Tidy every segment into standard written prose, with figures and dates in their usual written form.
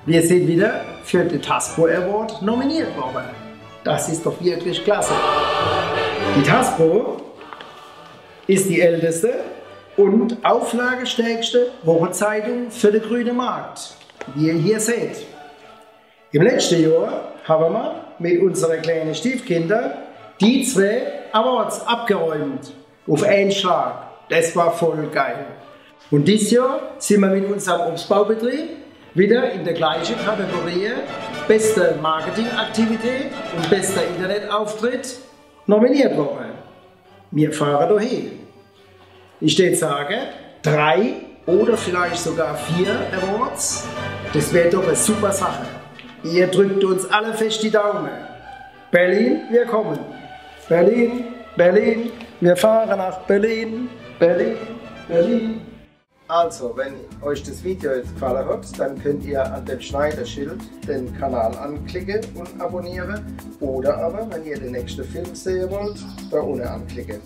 Wir sind wieder für den Hasbro Award nominiert worden. Das ist doch wirklich klasse. Die Hasbro ist die älteste und auflagestärkste Wochenzeitung für den grünen Markt, wie ihr hier seht. Im letzten Jahr haben wir mit unseren kleinen Stiefkindern die 2 Awards abgeräumt. Auf einen Schlag. Das war voll geil. Und dieses Jahr sind wir mit unserem Obstbaubetrieb wieder in der gleichen Kategorie beste Marketingaktivität und bester Internetauftritt nominiert worden. Wir fahren dahin. Ich würde sagen, 3 oder vielleicht sogar 4 Awards. Das wäre doch eine super Sache. Ihr drückt uns alle fest die Daumen. Berlin, wir kommen. Berlin, Berlin, wir fahren nach Berlin. Berlin, Berlin. Also, wenn euch das Video jetzt gefallen hat, dann könnt ihr an dem Schneiderschild den Kanal anklicken und abonnieren. Oder aber, wenn ihr den nächsten Film sehen wollt, da unten anklicken.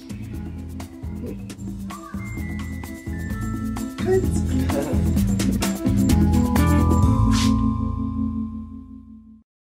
Tschüss.